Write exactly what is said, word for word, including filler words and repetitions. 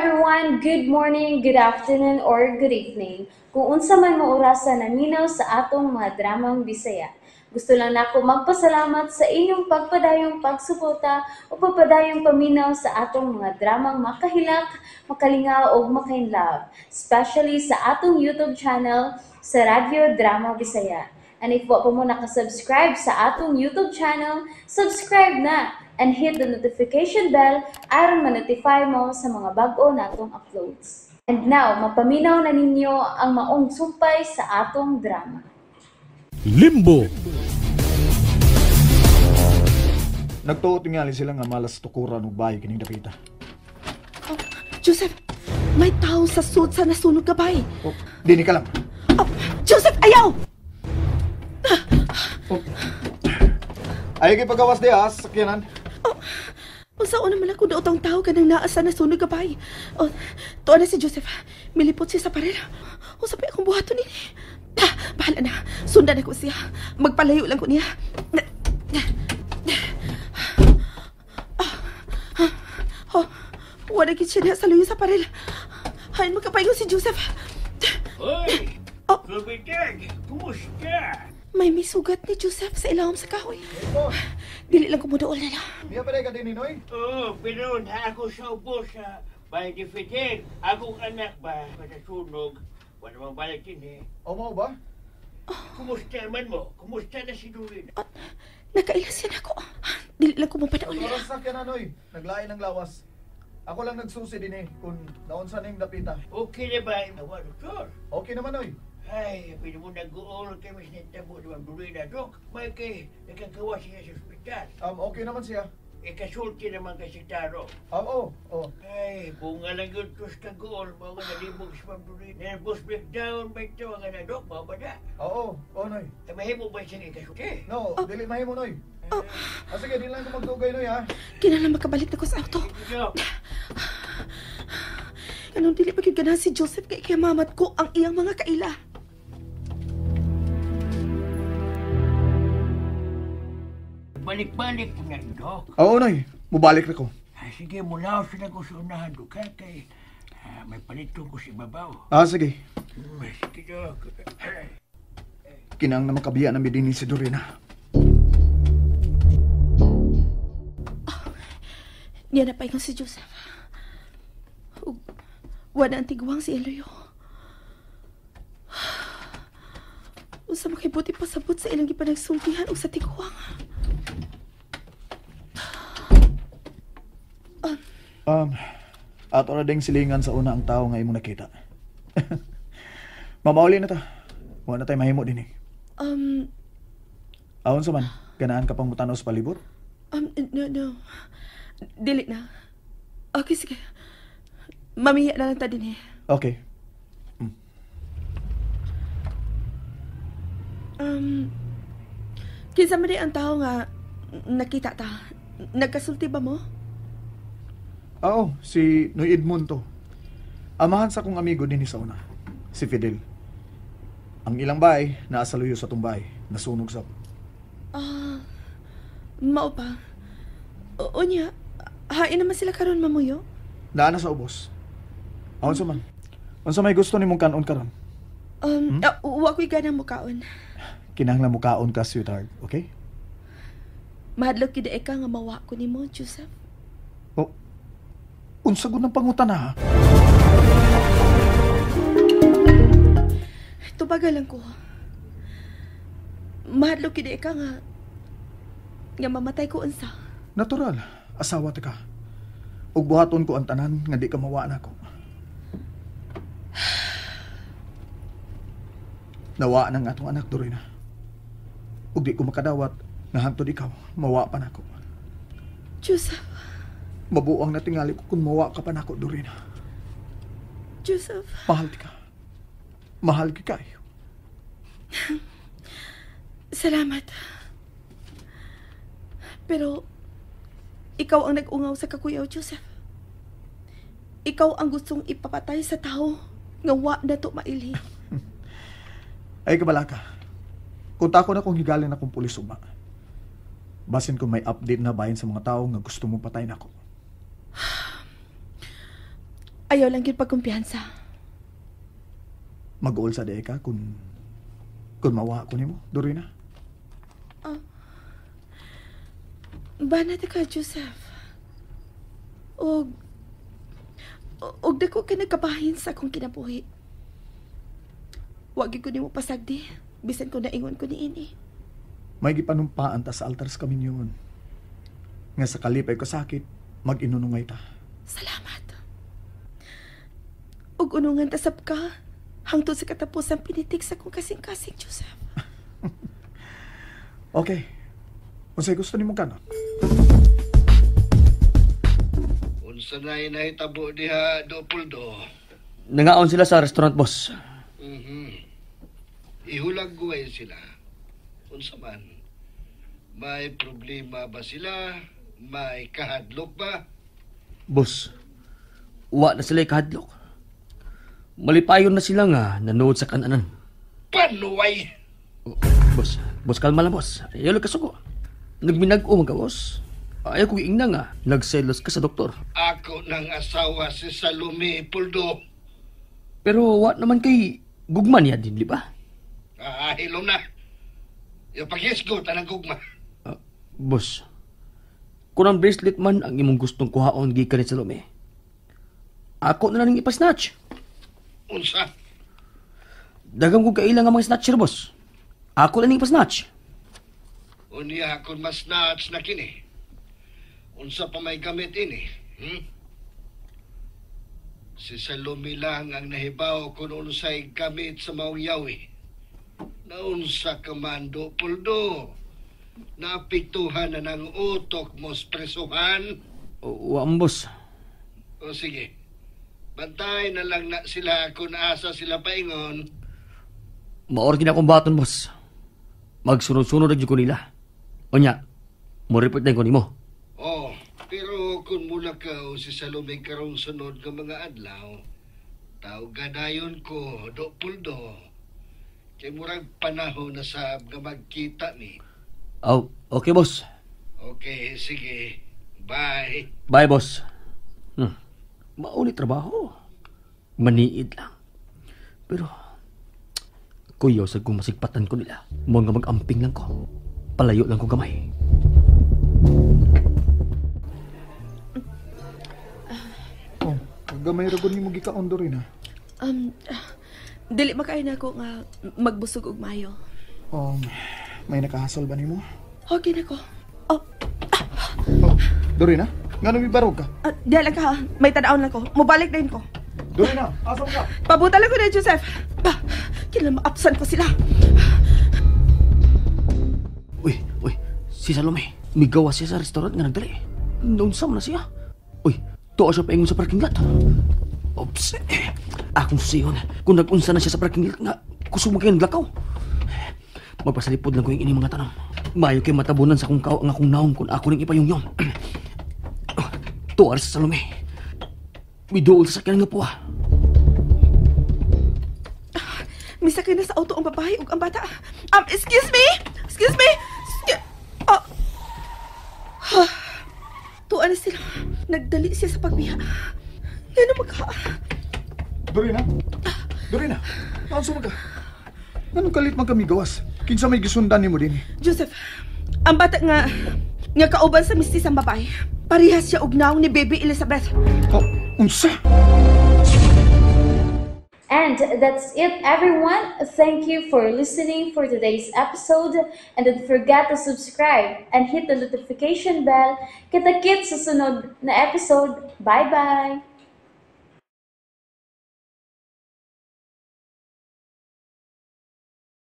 everyone, good morning, good afternoon, or good evening. Kung unsa man mo orasan naminaw sa atong mga dramang Bisaya. Gusto lang nako magpasalamat sa inyong pagpadayong pagsuporta o pagpadayong paminaw sa atong mga dramang makahilak, makalingaw o makainlove, especially sa atong YouTube channel sa Radyo Drama Bisaya. And if wa pa mo nakasubscribe sa atong YouTube channel, subscribe na and hit the notification bell aron ma-notify mo sa mga bag-o natong uploads. And now, mapaminaw na ninyo ang maong sumpay sa atong drama. Limbo. Nagtuot tingali sila nga malas tukuran og bahay kining dapita. Oh, Joseph, may tao sa sud sa nasunog ka bay. Oh, dini ka lang. Oh, Joseph, ayaw! Oh. Ay gipagawas di ah, sakyanan. Oh, unsaon naman ako daotang tao kanang naa sa nasunog ka bay. Oh, tuwa na si Joseph. Milipot siya sa parel. Unsa pa akong buhaton nini? Ah, bahala na. Sundan ako siya. Magpalayo lang ko niya. Oh, wala gid siya sa luyo sa parel. Hain magkapayo si Joseph. Hoy! Oh. Kabitag! Kumusta? May misugat ni Joseph sa ilawom sa kahoy. Dili lang ko mudaol na lang. Niya pa ka din Noy? Oo, pero na ako sa ubos sa Bay de Fidel. Akong anak ba, matasunog. Wala namang balik din eh. O mo ba? Kumusta man mo? Kumusta na si Dorina? Oh, nakailas yan ako. Dili lang ko mapadaol na Oras lang. sakyanan Noy. Naglain ng lawas. Ako lang nagsusi din eh kung naunsa ning dapita. Okay na ba? Nawa, doktor? Okay naman Noy. Ay, pwede mo nag-uol kami sa nitabo naman Dorina, Dok. May kay nagkagawa siya sa ospital. Um, okay naman siya. Ikasulti naman kasi Taro. Um, oo. Oh. Ay, bunga lang yun tos kag-uol. Mga nalibog si Ma'am Dorina. Nervous breakdown ba ito ang na, Dok? Mga ba na? Oo. Oo Noy. Ay, mahimo ba siyang ikasulti? No, dili mahimo Noy. Oh, Ah, sige, dili lang ko magdugay Noy ha. kinahanglan makabalik na ko sa auto. Dok, Anong dili pa ganahan si Joseph kay kay mamat ko ang iyang mga kaila. balik-balik po na, Dok. Oo Noy. Mubalik na ko. Ay, sige, mula ako na ko sa unahan, Dok. Ha, kay ah, may palitong ko si Babaw. Ah, sige. Hmm, sige, Dok. Ay, Kinang na makabiya na midini si Dorina. Niya na paingon si Joseph. Ug wala ang tigwang si Eloyo. Unsa makibuti pasabot sa ilang gipanagsultihan ug sa tigwang. Um, ato na ding silingan sa una ang tao nga imong nakita. Mamauli na ta. Wala na tayo mahimo din eh. Um, Aon sa man, ganahan ka pang mutanaw sa palibot? um, no, no. Dili na. Okay, sige. Mamiya na lang ta din eh. Okay. Um, kinsa man di ang tao nga nakita ta? Nagkasulti ba mo? Oo, si Noy Edmond to. Amahan sa kong amigo din sa una, si Fidel. Ang ilang bahay, naasaluyo sa tumbay, nasunog sa... Ah, mao pa. O niya, hain naman sila karon mamuyo? Naana sa ubos. Aon sa man. Unsa may gusto nimong kanon karon? Um, hmm? uh, wa ko'y ganang mukaon. Kinahanglan mo kaon ka, sweetheart, okay? Mahadlok kida ka nga mawa ko nimo, Joseph. O, unsa gud ng pangutana ha? Tubagal lang ko. Mahadlok kida ka nga nga mamatay ko unsa. Natural, asawa ta ka. Ug buhaton ko ang tanan nga di ka mawa na ko. Nawa ng atong anak Dorina. Ug di ko makadawat nga hangtod ikaw mawa pa nako. Joseph, Mabuang na tingali ko kung mawa ka pa nako Dorina. Joseph. Mahal ti ka. Mahal ki kayo. Salamat. Pero ikaw ang nag-ungaw sa kakuyaw, Joseph. Ikaw ang gustong ipapatay sa tao nga wa na to maili. Ay kabalaka. Kunta ko na kung higalin akong pulis uma. Basin kung may update na bayan sa mga tao nga gusto mong patay na ako. Ayaw lang yun pagkumpiyansa. Mag-uol sa day ka kung kung mawa ko nimo, Dorina. Banat ka, Joseph. Og... Og dako ka nagkabahin sa akong kinabuhi. Wag ko ni mo pasagdi. Bisan ko naingon ko ni ini. May gipanumpaan ta sa altar sa kaminyon. Nga sa kalipay ko sakit, mag-inunungay ta. Salamat. Og unungan tasap ka. Hangtod sa katapusan pinitik sa kong kasing-kasing, Joseph. Okay. Unsay gusto nimo kanon? Unsa na'y nahitabo diha, Dopoldo? Nangaon sila sa restaurant, boss. Mhm. Ihulagway sila. Unsa man? May problema ba sila? May kahadlok ba? Boss, wa na sila kahadlok. Malipayon na sila nga nanood sa kananan. Panuway! Oh, boss, boss, kalma lang, boss. Ayaw lang kasuko. Nagminag-o mga boss. Ayaw ko giingna nga. Nagselos ka sa doktor. Ako nang asawa si Salome, Poldo. Pero wa naman kay gugma niya din, di ba? Ah, hilom na. Yung pag-isgot, anang gugma. Uh, boss, kung ang bracelet man ang imong gustong kuhaon gikan ni Salome, ako na lang ipasnatch. Unsa? Dagang ko kailang ang mga snatcher, boss. Ako na lang ipasnatch. Unya kung mas nuts na kini. Unsa pa may gamit ini? Hmm? Si Salome lang ang nahibaw kung unsay gamit sa maong yawi. Naunsa ka man, Dopoldo. Naapektuhan na ng utok mo sa presuhan. O, wa ang boss. O sige, bantay na lang na sila kung asa sila paingon. Maor gina akong baton, boss. Magsunod-sunod na ko nila. O niya, mo report na ko nimo. Oh, pero kung mula ka o si Salome karong sunod ng mga adlaw, tao gadayon ko, Dopoldo. Kay murag panahon na sab nga magkita ni. Oh, okay, boss. Okay, sige. Bye. Bye, boss. Hmm. Mauli trabaho. Maniid lang. Pero, kuyaw sa kung masigpatan ko nila. Mga mag-amping lang ko. Palayo lang ko gamay. Oh, gamay ra gud nimo gikaon, Dorina. Um, dili makain ako nga magbusog og mayo. Um, may nakahasol ba nimo? Okay na ko. Oh, Oh, Dorina, ngano mi barog ka? uh, diyan lang ka ha. May tanaon lang ko. Mubalik din ko. Dorina, asa ka? Pabuta lang ko na, Joseph. Bah, kailan maapsan ko sila. Uy, uy, si Salome. May gawa siya sa restaurant nga nagdali. Noon sam na siya. Uy, tuwa siya paingon sa parking lot. Ops, eh, akong siyon. Kung nag-unsa na siya sa parking lot nga, kusog mo kayo naglakaw. Magpasalipod lang ko yung ining mga tanong. Mayo kayo matabunan sa akong kao ang akong naong kung ako ning ipayong-yong. Tuwa sa Salome. May dool sa sakyan nga po ah. Misakay na sa auto ang babae ug ang bata. Um, excuse me? Excuse me? Excuse... Oh. Tuwa na sila. Nagdali siya sa pagbiya. Ngano magka... Dorina? Dorina, naanso ka? Anong kalit man kami gawas? Kinsa may gisundan nimo din? Joseph, ang bata nga... nga kauban sa mistis ang babae. Parehas siya og naong ni Baby Elizabeth. Oh, unsa? And that's it, everyone. Thank you for listening for today's episode. And don't forget to subscribe and hit the notification bell. Kita-kit sa sunod na episode. Bye-bye!